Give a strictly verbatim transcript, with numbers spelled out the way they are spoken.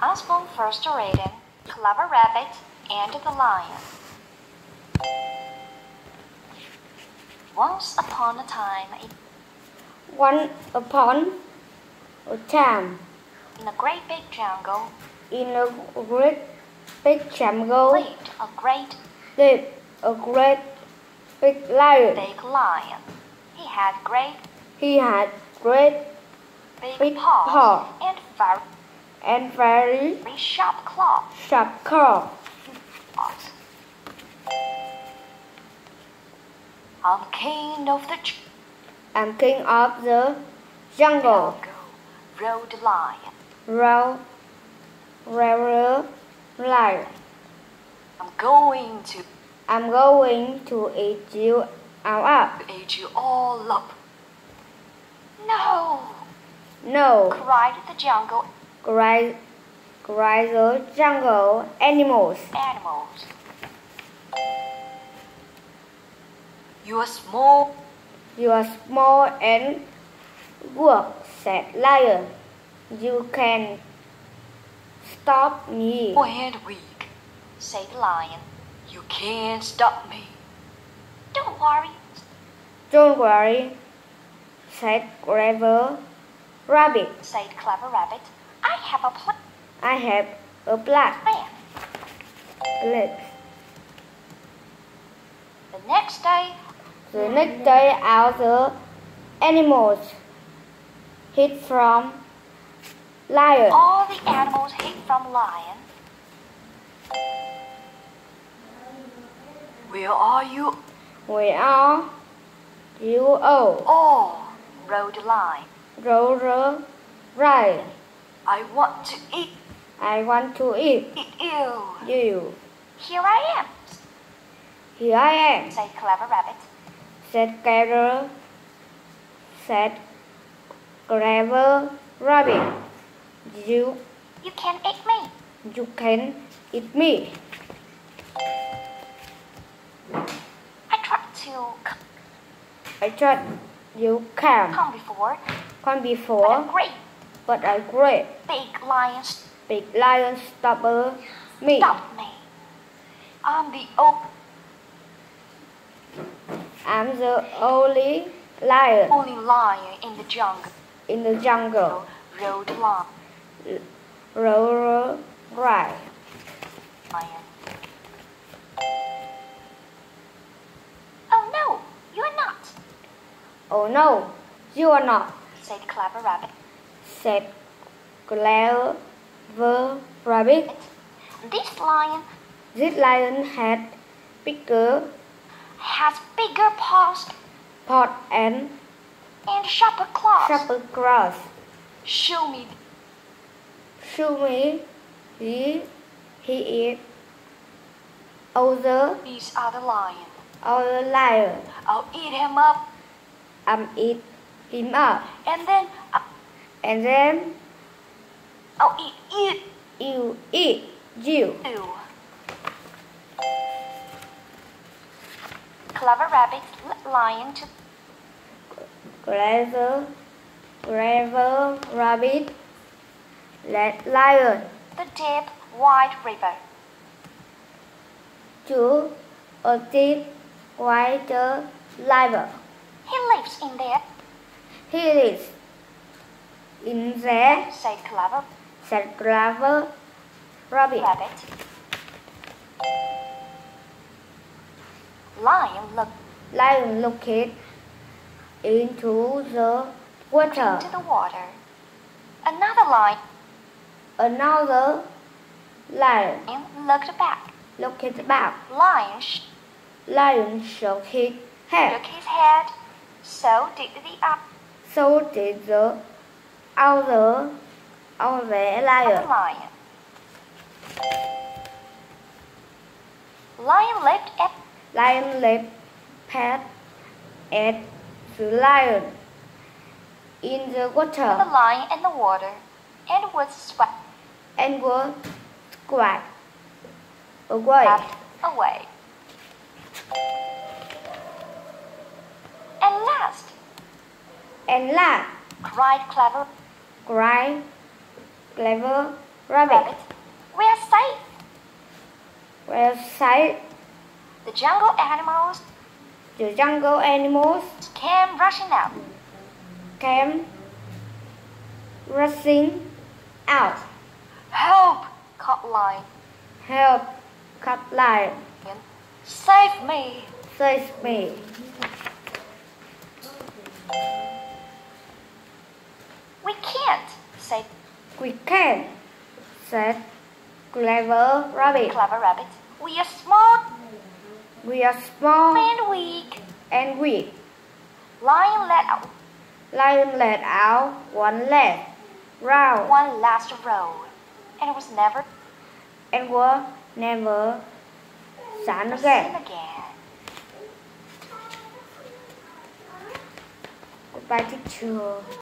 Osborne first reading Clever Rabbit and the Lion. Once upon a time, Once upon a time, in a great big jungle, in a great big jungle, lived a great lived a great big lion. big lion. He had great He had great big, big paws, paws and very, and very very sharp claws. sharp claws. I'm king of the jungle, I'm king of the jungle. rode the lion. Row, row, lion. I'm going to I'm going to eat you all up. eat you all up. No, No, cried the jungle cried, cried the jungle animals. animals. You are small, You are small and weak, said lion. You can stop me. and weak, said the lion. You can't stop me. Don't worry, Don't worry, said clever rabbit. said Clever Rabbit. I have a plan. I have a plan. Let's. The next day, The next day, all the animals hid from lion. all the animals hid from lion. Where are you Where are you all? all? Rode the lion. Roll the lion. I want to eat, I want to eat eat you. you. Here I am, Here I am, said Clever Rabbit. said clever, said clever rabbit. You, You can eat me. you can eat me. I tried to c- I thought you can come before, come but a before, great but a great big lion big lion stopped me. stopped me. I'm the old, I'm the only lion only lion in the jungle. in the jungle. Rode the lion. Roll right. Oh no, you're not, Oh no, you are not, said Clever Rabbit. said clever rabbit. This lion This lion had bigger has bigger paws pot and and sharper claws. sharper claws. Show me. Show me, he, he is other, These are the lion. other lion. I'll eat him up, I'm eat him up, and then I- and then I'll eat you you eat you. too. Clever Rabbit led lion to Clever, clever rabbit, led lion the deep white river. to a deep white river. He lives in there, He is in there, said Clever said clever rabbit. Rabbit. Lion looked Lion looked into the water. into the water. Another lion Another lion looked back. looked back. Lion sh- Lion shook his head. shook his head. So did the other So did the other, other lion. lion. Lion leaped at Lion leaped past at the lion in the the water lion in the water and was swept and was squat away. away. At last, And last, cried Clever cried clever Rabbit. Rabbit, we are safe. We're safe. The jungle animals The jungle animals came rushing out. came rushing out. Help, called Lion. Help, cut lion. Save me. Save me. We can't, said We can, said clever rabbit. Clever Rabbit. We are small We are small and weak. and weak. Lion let out Lion let out one leg round one last row, and it was never and were never seen seen again. again. Goodbye, teacher.